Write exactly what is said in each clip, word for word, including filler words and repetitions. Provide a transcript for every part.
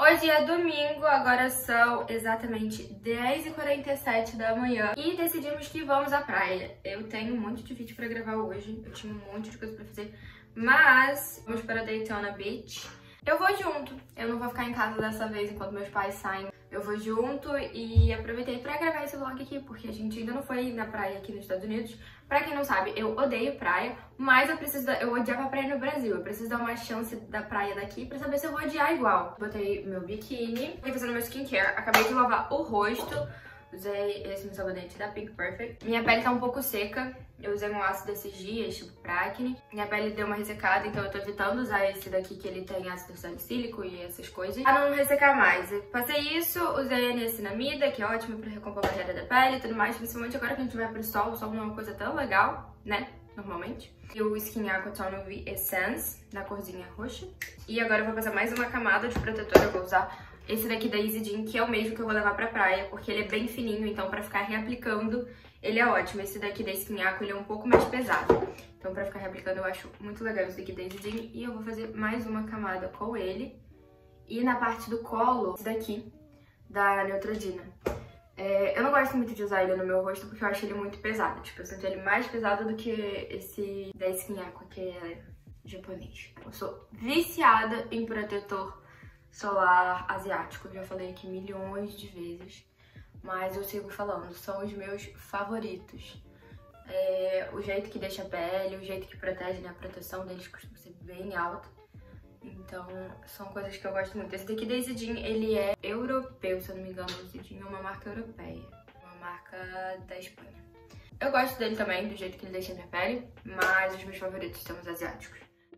Hoje é domingo, agora são exatamente dez e quarenta e sete da manhã e decidimos que vamos à praia. Eu tenho um monte de vídeo pra gravar hoje, eu tinha um monte de coisa pra fazer, mas vamos para Daytona Beach. Eu vou junto, eu não vou ficar em casa dessa vez enquanto meus pais saem. Eu vou junto e aproveitei pra gravar esse vlog aqui, porque a gente ainda não foi na praia aqui nos Estados Unidos. Pra quem não sabe, eu odeio praia, mas eu preciso da... eu odiava praia no Brasil. Eu preciso dar uma chance da praia daqui pra saber se eu vou odiar igual. Botei meu biquíni, fui fazendo meu skincare, acabei de lavar o rosto. Usei esse meu sabonete da Pink Perfect. Minha pele tá um pouco seca. Eu usei um ácido esses dias, tipo pra acne. Minha pele deu uma ressecada, então eu tô evitando usar esse daqui que ele tem ácido salicílico e essas coisas, pra não ressecar mais. Eu passei isso, usei a niacinamida, que é ótimo pra recompor a barreira da pele e tudo mais. Principalmente agora que a gente vai pro sol, o sol não é uma coisa tão legal, né? Normalmente. E o Skin Aqua Tone U V Essence, na corzinha roxa. E agora eu vou passar mais uma camada de protetor. Eu vou usar esse daqui da Easy Jean, que é o mesmo que eu vou levar pra praia, porque ele é bem fininho, então pra ficar reaplicando ele é ótimo. Esse daqui da Skin Aqua, ele é um pouco mais pesado. Então pra ficar reaplicando eu acho muito legal esse daqui da Easy Jean. E eu vou fazer mais uma camada com ele. E na parte do colo, esse daqui, da Neutrogena. É, eu não gosto muito de usar ele no meu rosto, porque eu acho ele muito pesado. Tipo, eu sinto ele mais pesado do que esse da Skin Aqua, que é japonês. Eu sou viciada em protetor solar asiático, eu já falei aqui milhões de vezes, mas eu sigo falando, são os meus favoritos. É, o jeito que deixa a pele, o jeito que protege, né, a proteção deles costuma ser bem alta, então são coisas que eu gosto muito. Esse daqui da Easy Jean, ele é europeu, se eu não me engano. O Easy Jean é uma marca europeia, uma marca da Espanha. Eu gosto dele também, do jeito que ele deixa a minha pele, mas os meus favoritos são os asiáticos.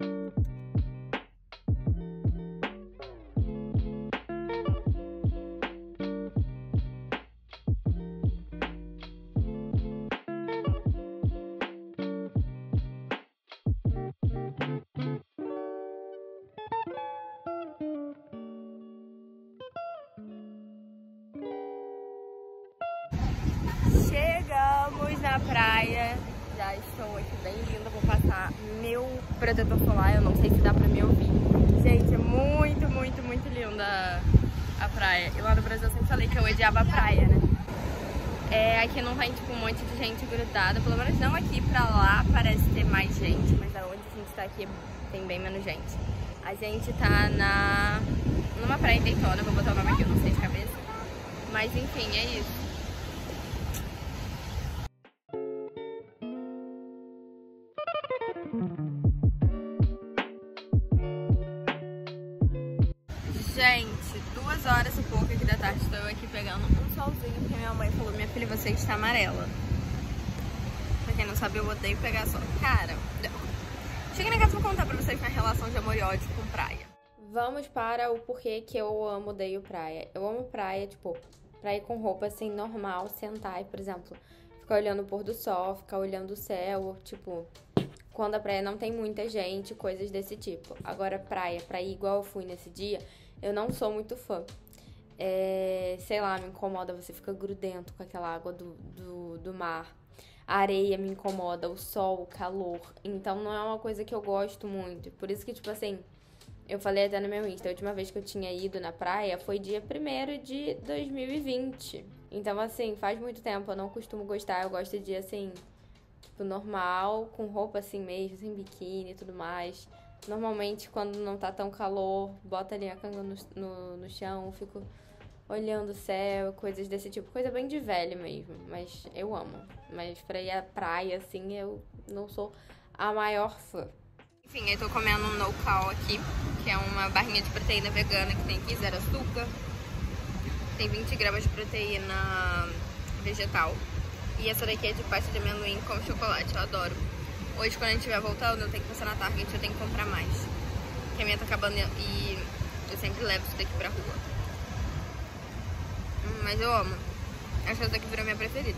Chegamos na praia, já estou aqui bem linda, vou passar meu protetor solar, eu não sei se dá pra me ouvir. Gente, é muito, muito, muito linda a praia. E lá no Brasil eu sempre falei que eu odiava a praia, né? É, aqui não tem tipo um monte de gente grudada, pelo menos não aqui, pra lá parece ter mais gente, mas aonde a gente tá aqui tem bem menos gente. A gente tá na numa praia em Daytona, vou botar o nome aqui, eu não sei de cabeça, mas enfim, é isso. Gente, duas horas e pouco aqui da tarde, estou aqui pegando um solzinho, porque minha mãe falou: minha filha, você está amarela. Pra quem não sabe, eu odeio pegar sol. Cara, cheguei em casa e vou contar pra vocês minha relação de amor e ódio com praia. Vamos para o porquê que eu amo, odeio praia. Eu amo praia, tipo, pra ir com roupa assim, normal, sentar e, por exemplo, ficar olhando o pôr do sol, ficar olhando o céu, tipo, quando a praia não tem muita gente, coisas desse tipo. Agora, praia, pra ir igual eu fui nesse dia, eu não sou muito fã. É, sei lá, me incomoda, você fica grudento com aquela água do, do, do mar. A areia me incomoda, o sol, o calor. Então não é uma coisa que eu gosto muito. Por isso que, tipo assim, eu falei até no meu Insta, a última vez que eu tinha ido na praia foi dia primeiro de dois mil e vinte. Então, assim, faz muito tempo, eu não costumo gostar. Eu gosto de, assim, tipo, normal, com roupa assim mesmo, sem biquíni e tudo mais. Normalmente, quando não tá tão calor, bota ali a canga no, no, no chão, fico olhando o céu, coisas desse tipo. Coisa bem de velho mesmo, mas eu amo. Mas pra ir à praia, assim, eu não sou a maior fã. Enfim, eu tô comendo um no-cal aqui, que é uma barrinha de proteína vegana que tem aqui, zero açúcar. Tem vinte gramas de proteína vegetal. E essa daqui é de pasta de amendoim com chocolate, eu adoro. Hoje, quando a gente estiver voltando, eu tenho que passar na Target, eu tenho que comprar mais. Porque a minha tá acabando e eu sempre levo isso daqui pra rua. Hum, mas eu amo. Acho que essa daqui virou minha preferida.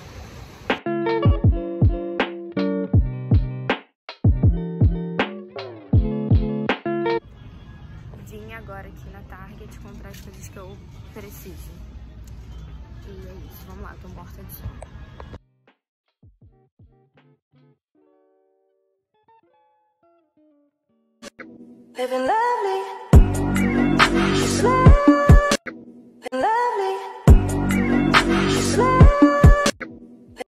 Vim agora aqui na Target comprar as coisas que eu preciso. E é isso, vamos lá, tô morta de sono. Living lovely.